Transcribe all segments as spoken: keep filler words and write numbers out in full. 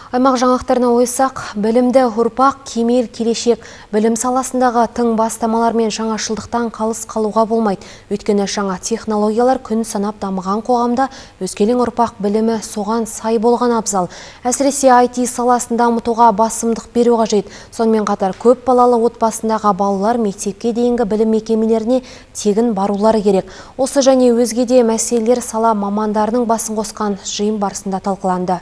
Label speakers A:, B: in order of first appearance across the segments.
A: Аймақ жаңалықтарына ойсақ, білімді ұрпақ, кемел келешек, білім саласындағы тың бастамалар мен жаңашылдықтан қалыс қалуға болмайды. Өйткені жаңа технологиялар күн санап дамыған қоғамда өскелең ұрпақ білімі соған сай болған абзал. Әсіресе ай ти саласын дамытуға басымдық беру қажет. Сонымен қатар көп балалы отбасындағы балалар мектепке дейінгі білім мекемелеріне тегін барулары керек. Осы және өзге де мәселелер сала мамандарының басын қосқан жиын барысында талқыланды.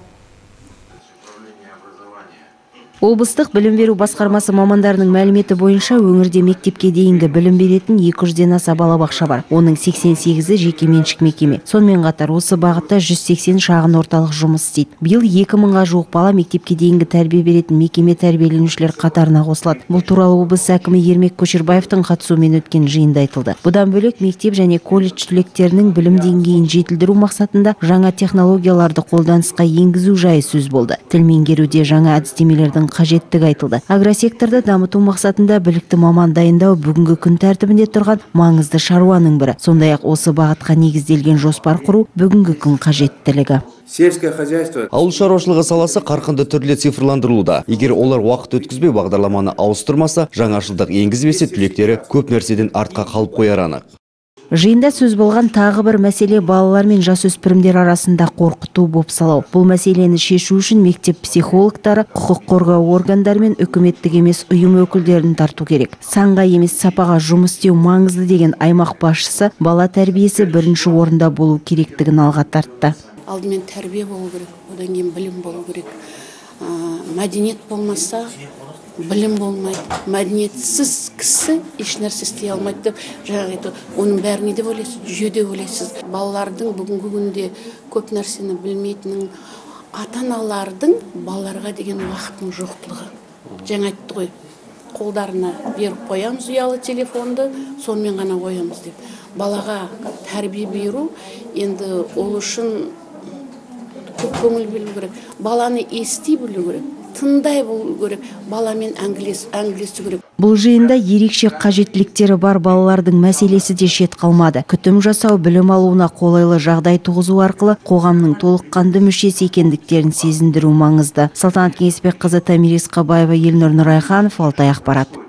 B: Облыстық білім беру басқармасы мамандарының мәліметі бойынша өңірде мектепке дейінгі білім беретін екі жүзден аса балабақша бар. Оның сексен сегізі жеке меншік мекеме. Сонымен қатар осы бағытта жүз сексен шағын орталық жұмыс істейді. Биыл екі мыңға жуық бала мектепке дейінгі тәрбие беретін мекеме тәрбиеленушілер қатарына қосылады. Бұл туралы облыс әкімі Ермек Көшербаевтың қатысуымен өткен жиында айтылды. Бұдан бөлек мектеп және колледж түлектерінің білім деңгейін жетілдіру мақсатында жаңа технологияларды қолданысқа енгізу жайы сөз болды. Тіл меңгеруде жаңа әдістемелердің қажеттігі айтылды. Агросекторды дамыту мақсатында білікті маман дайындау бүгінгі күн тәртібінде тұрған маңызды шаруаның бірі. Сондай-ақ осы бағытқа негізделген жоспар құру бүгінгі күн қажеттілігі.
C: Сельское хозяйство. Ауыл шаруашылығы саласы қарқынды түрде цифрландырылуда. Егер олар уақыт өткізбей бағдарламаны ауыстырмаса, жаңашылдық енгізбесе, түлектері көп нәрседен артқа қалып қояр анық.
B: Жиында сөз болған тағы бір мәселе балалар мен жасөспірімдер арасында қорқыту бопсалау. Бұл мәселені шешу үшін мектеп психологтары, құқық қорғау органдары мен үкіметтік емес ұйым өкілдерін тарту керек. Санға емес сапаға жұмыс істеу маңызды деген аймақ басшысы бала тәрбиесі бірінші орында болу керектігін алға тартты.
D: Алдымен тәрбие болу керек, одан кейін білім болу керек. Мәдениет болмаса, білім болмайды. Мәдениетсіз кісі еш нәрсе істей алмайды деп жаңағы оның бәріне де ойлайсыз, жүйеде ойлайсыз. Балалардың бүгінгі күнде көп нәрсені білмейтінін ата-аналардың балаларға деген уақытының жоқтылығы. Жаңа айтты ғой, қолдарына беріп қоямыз ұялы телефонды, сонымен ғана қоямыз деп. Балаға тәрбие беру енді ол үшін көп көңіл бөлу керек. Баланы ести білу керек. Тыңдай болу керек, баламен әңгілесу керек.
B: Бұл жиында ерекше қажеттіліктері бар балалардың мәселесі де шет қалмады. Күтім жасау, білім алуына қолайлы жағдай туғызу арқылы қоғамның толыққанды мүшесі екендіктерін сезіндіру маңызды. Салтанат Кеңесбекқызы, Тамирис Қабаева, Елнұр Нұрайханов, Алтай ақпарат.